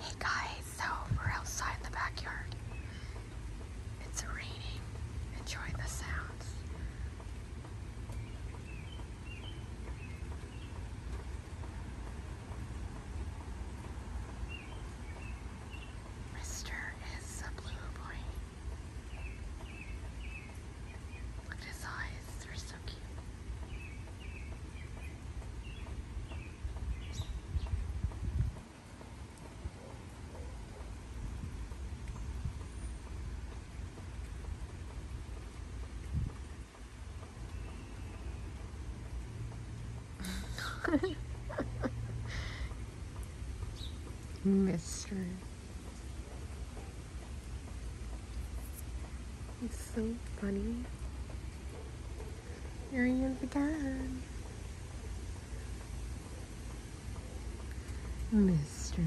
Hey guys, so we're outside in the backyard. It's raining. Enjoy the sounds. Mister is a blue boy. Look at his eyes, they're so cute. Mister. He's so funny. Here he is again. Mister.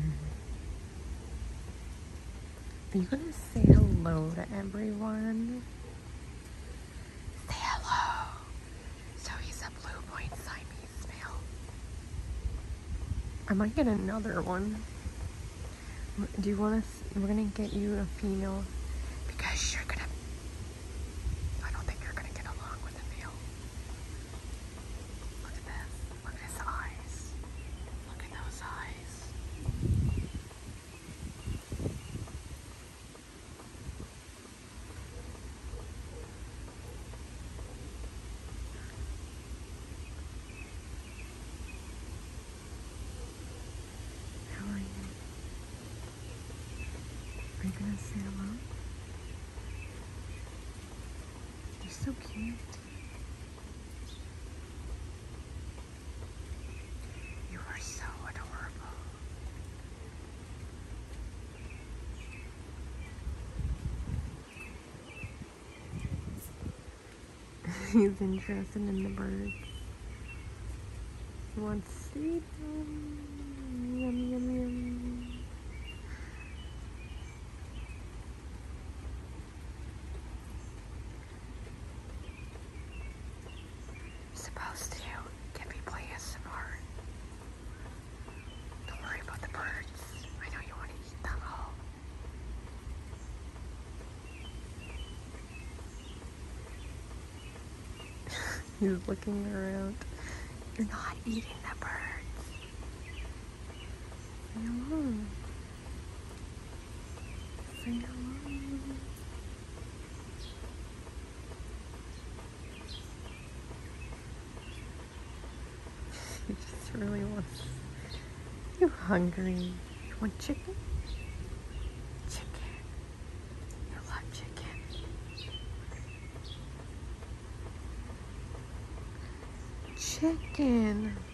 Are you gonna say hello to everyone? Say hello. So he's a blue point Siamese male. I might get another one. Do you want to? We're gonna get you a female because you're gonna. I don't think you're gonna get along with a male. Look at this. Look at his eyes. Look at those eyes. How are you? Are you gonna say hello? They're so cute. You are so adorable. He's interested in the birds. He wants to eat them. Yum, yum, yum. Supposed to get me play ASMR. Don't worry about the birds. I know you want to eat them all. He's looking around. You're not eating the birds. Say hello. Say hello. He just really wants. You hungry? You want chicken? Chicken. You love chicken. Chicken.